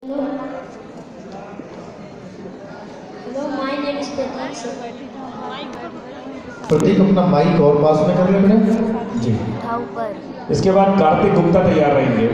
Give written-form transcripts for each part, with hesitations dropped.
Hello, my name is Prateek. प्रतीक अपना mic और पास में कर ले बेटा जी। इसके बाद कार्तिक गुप्ता तैयार रहेंगे।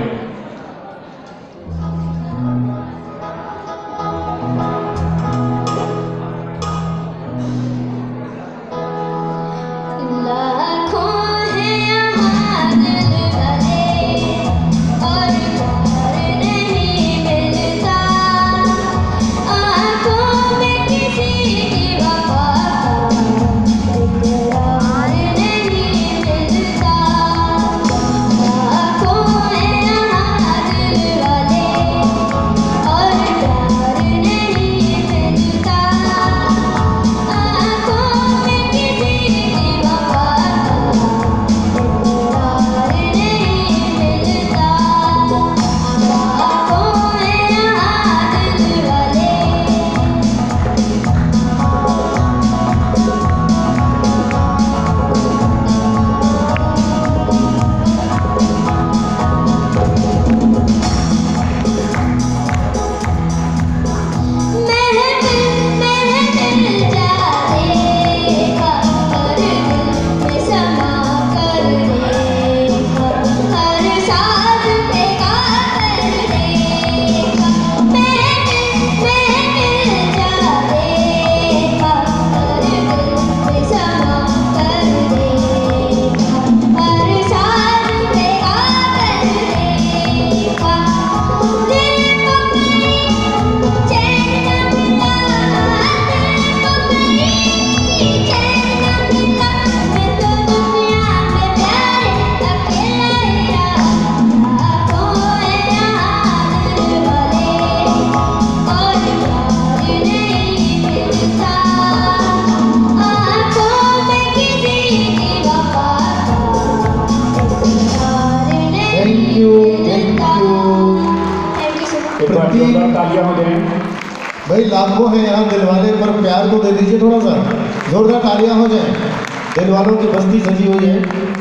तालियां हो जाए भाई, लाखों हैं यहाँ दिलवाले, पर प्यार तो दे दीजिए थोड़ा सा। जोरदार तालियां हो जाए। दिलवालों की बस्ती सजी हुई है।